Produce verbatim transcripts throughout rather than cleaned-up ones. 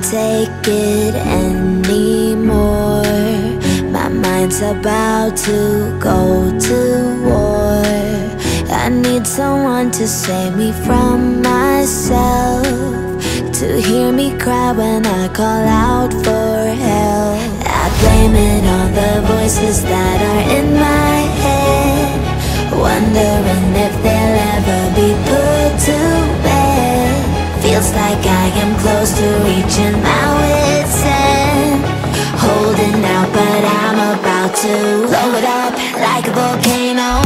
take it anymore. My mind's about to go to war. I need someone to save me from myself, to hear me cry when I call out for help. I blame it on the voices that are in my head, wondering if they'll ever be put to bed. Feels like I am close to reaching my wit's end, holding out but I'm about to blow it up like a volcano.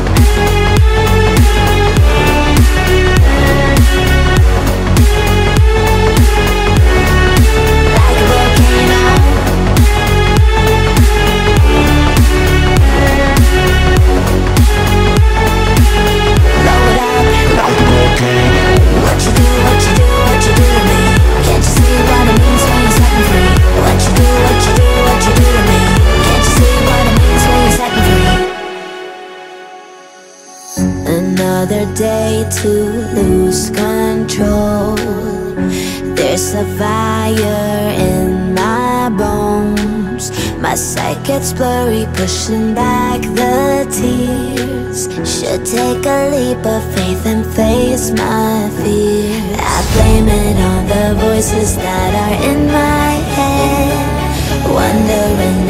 Another day to lose control. There's a fire in my bones. My sight gets blurry, pushing back the tears. Should take a leap of faith and face my fear. I blame it on the voices that are in my head, wondering